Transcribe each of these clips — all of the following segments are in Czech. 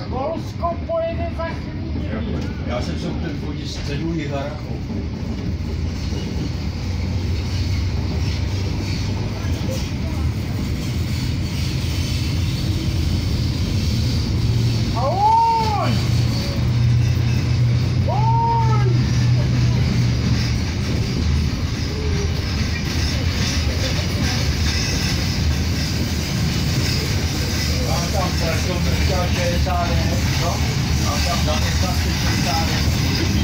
Polsko pojede za chvíli. Já jsem se chtěl chodit z cedulí Harachou. Ahoj! Ahoj! Mám tam Pražou 60, no? Mám tam zaměstnanci 60.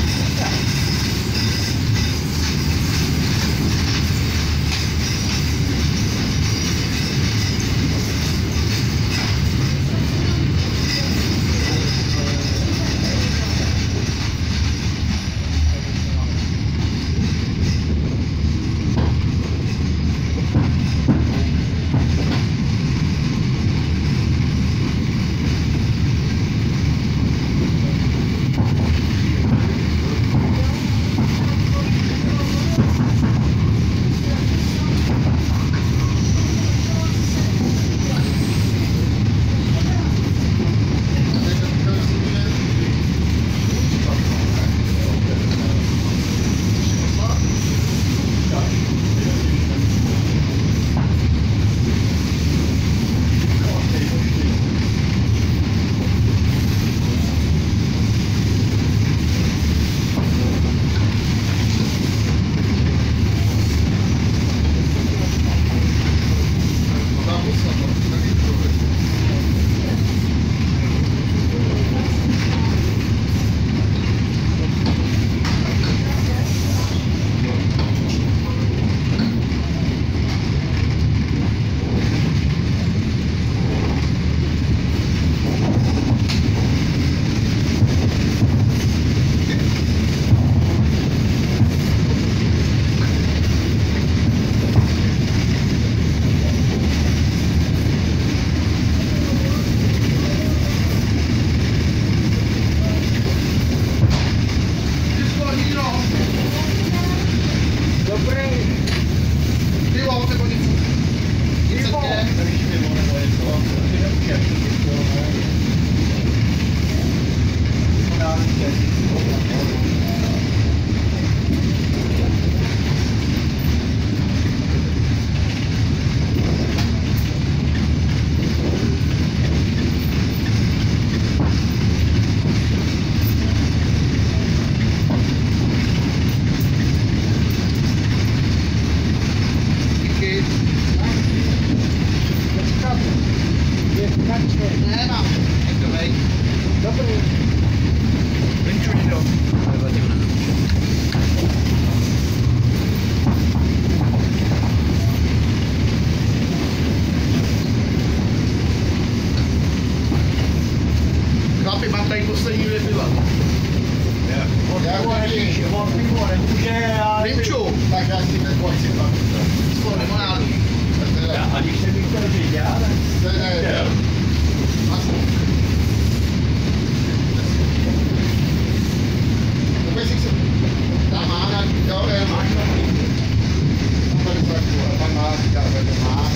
Chlapi, mám tady poslední dvě piva. Rimču! Tak já si neboj si pak. Skoro limonádu. A když jsem jich chtěl říct, já Ne. Vůbec si tam má na dobré, máš na pan má, má.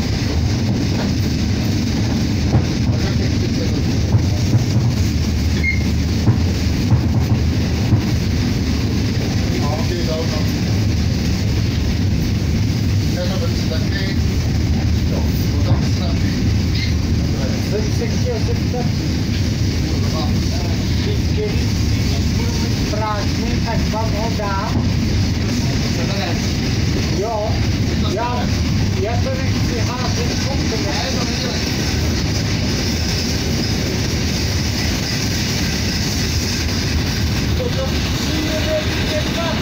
Jsem se chtěl zeptat, když budu mít prázdný, tak vám ho dám. Jo, já to nechci házet komplet. To přijede jedna.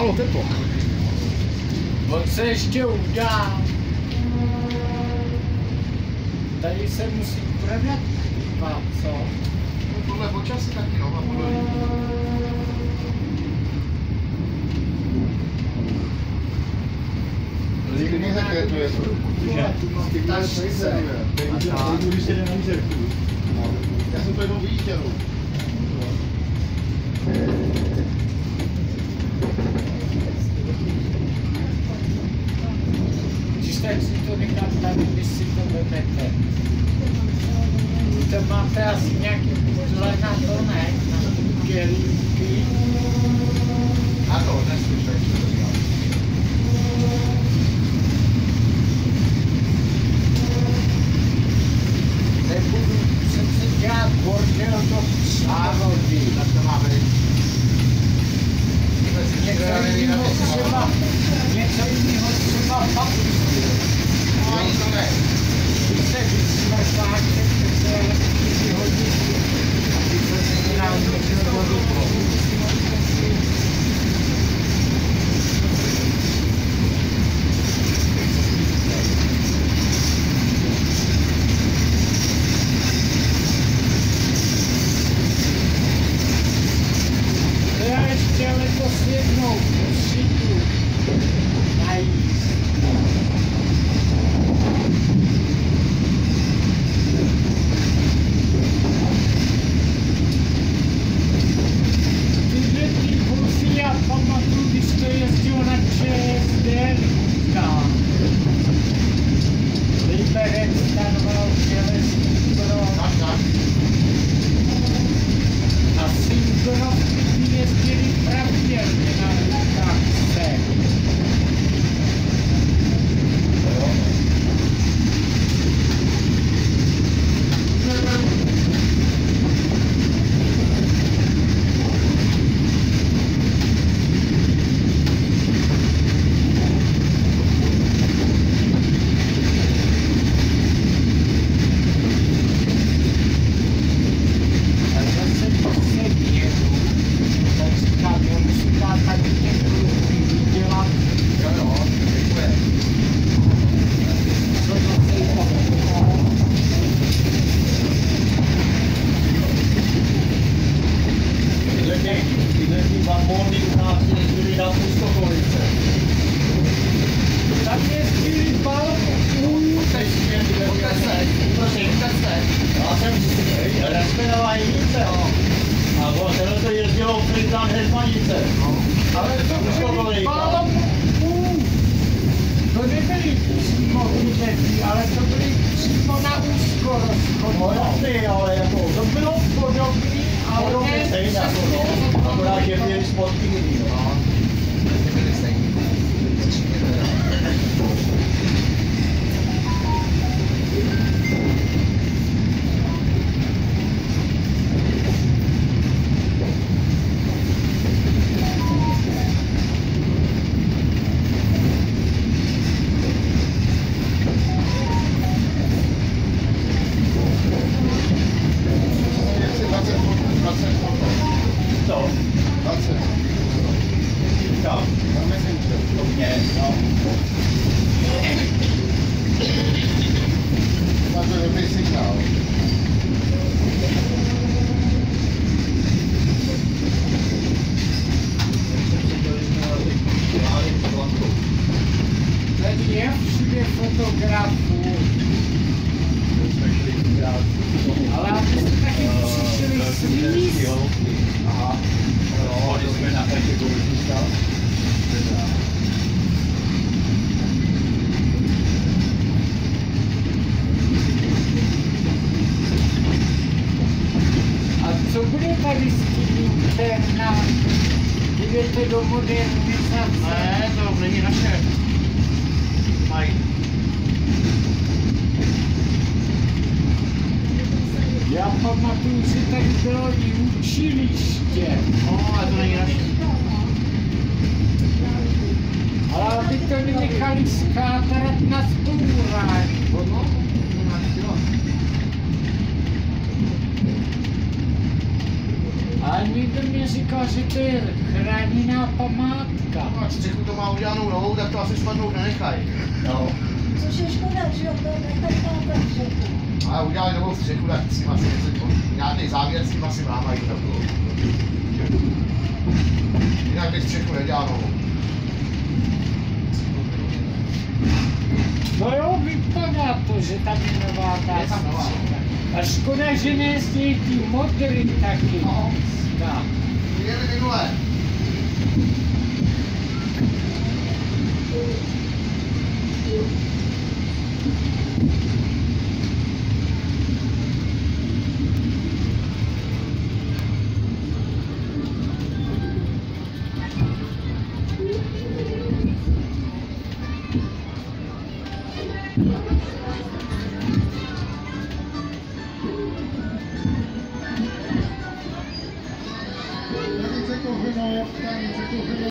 málo teplo. On se ještě udá. Tady se musí prodat. Co? Podle počasí taky, no, a podle Nikdy zakretuje to. Já jsem to jenom viděl. Když tak si to nechám tady, když si to vezmete. To máte asi nějaký podle na to, ne? Na kelímky. Ano, neslyšel jsem to říkal. Nebudu přece dělat bordel do přávody. Tak to máme. Něco jiného třeba papíru. No, to ne. Když se vysmrzáte, přece vyhodit, aby se nám něco dohodlo. Já ještě letos jednou přijdu najíst. Tyhle ty vozy já pamatuju, když to jezdil na ČSD. Liberec stanoval železný proud. A synchronovky by jezdili pravidelně na Lukavce. Co bude tady s tím interna? Jdete do modernizace? Ne, to není naše. Mají. Já pamatuju, že tady bylo i učiliště. No, ale to není naše. Ale aby to nenechali skátrat na zbourání. A Ale někdo mi říkal, že to je chráněná památka. No a střechu to má udělanou novou, tak to asi spadnout nenechají. No. Což je škoda, že jo, to nechají tam tak všechno. Ale udělali novou střechu, tak s tím asi něco, nějaký závěr s tím asi mámají do toho. Jinak bych střechu nedělal novou. No jo, vypadá to, že tam je nová ta Je tam nová. střecha. A škoda, že nejezdí ty modrý taky. No. Tak. Jeli minule. Tam se to